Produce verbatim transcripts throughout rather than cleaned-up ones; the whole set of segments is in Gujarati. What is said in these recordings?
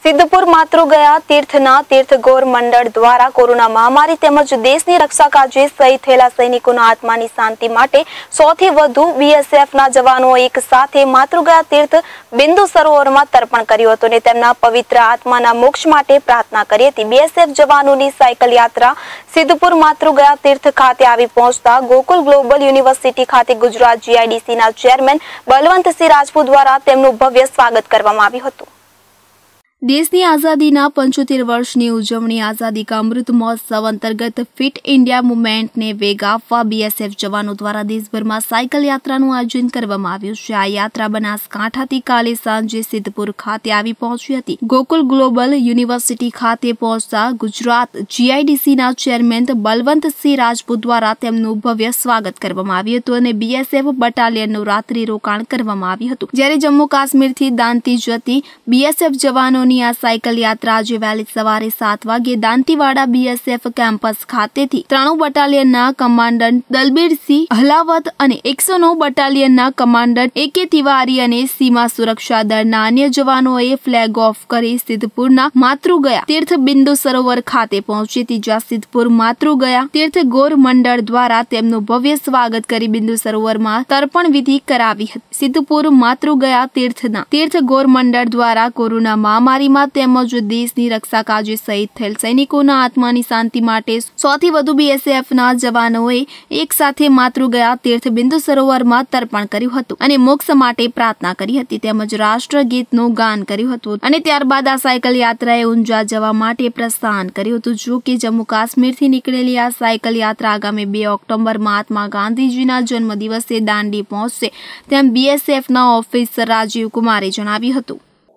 સિદ્ધપુર માતૃગયા તીર્થના તીર્થગોર મંડળ દ્વારા કોરોના મહામારી તેમજ દેશની રક્ષા કાજે શહીદ થયેલા સૈનિકોના આત્માની શાંતિ માટે સૌથી વધુ બીએસએફના જવાનો એક સાથે માતૃગયા તીર્થ બિંદુ સરોવરમાં તર્પણ કર્યું હતું અને તેમના પવિત્ર આત્માના મોક્ષ માટે પ્રાર્થના કરી હતી। બીએસએફ જવાનોની સાયકલ યાત્રા સિદ્ધપુર માતૃગયા તીર્થ ખાતે આવી પહોંચતા ગોકુલ ગ્લોબલ યુનિવર્સિટી ખાતે ગુજરાત જીઆઈડીસીના ચેરમેન બલવંતસિંહ રાજપૂત દ્વારા તેમનું ભવ્ય સ્વાગત કરવામાં આવ્યું હતું। દેશની આઝાદીના પંચોતેર વર્ષની ઉજવણી આઝાદી કા અમૃત મહોત્સવ અંતર્ગત ફિટ ઇન્ડિયા મુવમેન્ટને વેગ આપવા બીએસએફ જવાનો દ્વારા દેશભરમાં સાયકલ યાત્રાનું આયોજન કરવામાં આવ્યું છે। આ યાત્રા બનાસકાંઠાથી કાલે સાંજે સિદ્ધપુર ખાતે આવી પહોંચી હતી। ગોકુલ ગ્લોબલ યુનિવર્સિટી ખાતે પહોંચતા ગુજરાત જીઆઈડીસીના ચેરમેન બલવંતસિંહ રાજપૂત દ્વારા તેમનું ભવ્ય સ્વાગત કરવામાં આવ્યું હતું અને બીએસએફ બટાલિયનનું રાત્રિ રોકાણ કરવામાં આવ્યું હતું। જ્યારે જમ્મુ કાશ્મીરથી દાંતી જતી બીએસએફ જવાનોની આ સાયકલ યાત્રા આજે વહેલી સવારે સાત વાગે દાંતીવાડા બીએસએફ કેમ્પસ ખાતેથી ત્રાણું બટાલિયનના કમાન્ડન્ટ દલબીરસિંહ હલાવત અને એકસો નવ બટાલિયનના કમાન્ડન્ટ એ કે તિવારી અને સીમા સુરક્ષા દળના અન્ય જવાનોએ ફ્લેગ ઓફ કરી સિદ્ધપુરના માતૃગયા તીર્થ બિંદુ સરોવર ખાતે પહોંચી હતી। જ્યાં સિદ્ધપુર માતૃગયા તીર્થ ગોર મંડળ દ્વારા તેમનું ભવ્ય સ્વાગત કરી બિંદુ સરોવરમાં તર્પણ વિધિ કરાવી હતી। સિદ્ધપુર માતૃગયા તીર્થના તીર્થ ગોર મંડળ દ્વારા કોરોના મહામારી તેમજ દેશની રક્ષા કાજે શહીદ થયેલ સૈનિકોના આત્માની શાંતિ માટે સૌથી વધુ બીએસએફના જવાનોએ એક સાથે માતૃગયા તીર્થ બિંદુ સરોવરમાં તર્પણ કર્યું હતું અને મોક્ષ માટે પ્રાર્થના કરી હતી તેમજ રાષ્ટ્રગીતનું ગાન કર્યું હતું અને ત્યારબાદ આ સાયકલ યાત્રાએ ઊંઝા જવા માટે પ્રસ્થાન કર્યું હતું। જો કે જમ્મુ કાશ્મીરથી નીકળેલી આ સાયકલ યાત્રા આગામી બે ઓક્ટોબર મહાત્મા ગાંધીજીના જન્મદિવસે દાંડી પહોંચશે તેમ બીએસએફના ઓફિસર રાજીવ કુમારે જણાવ્યું હતું।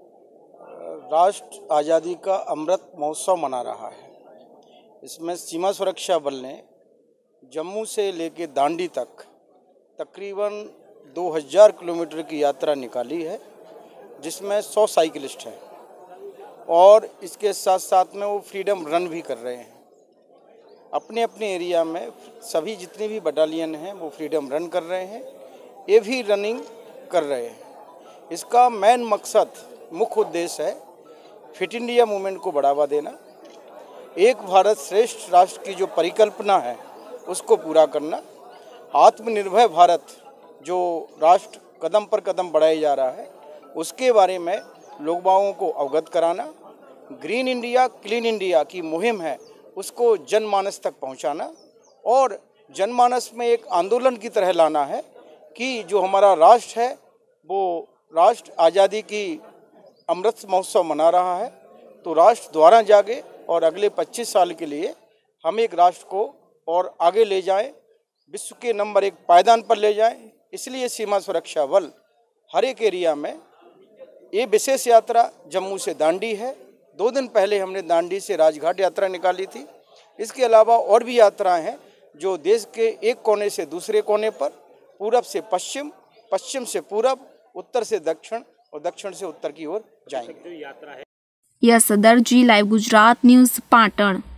राष्ट्र आज़ादी का अमृत महोत्सव मना रहा है। इसमें सीमा सुरक्षा बल ने जम्मू से लेके दांडी तक तकरीबन दो हज़ार किलोमीटर की यात्रा निकाली है, जिसमें सौ साइकिलिस्ट हैं और इसके साथ साथ में वो फ्रीडम रन भी कर रहे हैं। अपने अपने एरिया में सभी जितनी भी बटालियन हैं वो फ्रीडम रन कर रहे हैं, ये भी रनिंग कर रहे हैं। इसका मेन मकसद मुख्य उद्देश्य है फिट इंडिया मूवमेंट को बढ़ावा देना, एक भारत श्रेष्ठ राष्ट्र की जो परिकल्पना है उसको पूरा करना, आत्मनिर्भर भारत जो राष्ट्र कदम पर कदम बढ़ाया जा रहा है उसके बारे में लोगों को अवगत कराना, ग्रीन इंडिया क्लीन इंडिया की मुहिम है उसको जनमानस तक पहुंचाना और जनमानस में एक आंदोलन की तरह लाना है कि जो हमारा राष्ट्र है वो राष्ट्र आज़ादी की अमृत महोत्सव मना रहा है, तो राष्ट्र द्वारा जागे और अगले पच्चीस साल के लिए हम एक राष्ट्र को और आगे ले जाएं, विश्व के नंबर एक पायदान पर ले जाएं। इसलिए सीमा सुरक्षा बल हर एक एरिया में ये विशेष यात्रा जम्मू से दांडी है। दो दिन पहले हमने दांडी से राजघाट यात्रा निकाली थी। इसके अलावा और भी यात्राएं हैं जो देश के एक कोने से दूसरे कोने पर, पूरब से पश्चिम, पश्चिम से पूरब, उत्तर से दक्षिण और दक्षिण से उत्तर की ओर जाएंगे। यस दर्जी, लाइव गुजरात न्यूज़, पाटण।